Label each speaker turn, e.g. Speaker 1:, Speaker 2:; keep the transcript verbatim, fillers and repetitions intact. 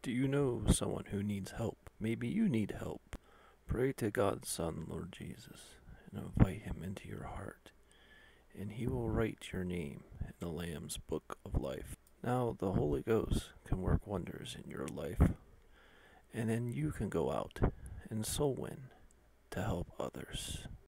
Speaker 1: Do you know someone who needs help? Maybe you need help. Pray to God's Son, Lord Jesus, and invite him into your heart, and he will write your name in the Lamb's book of life. Now, the Holy Ghost can work wonders in your life, and then you can go out and soul win to help others.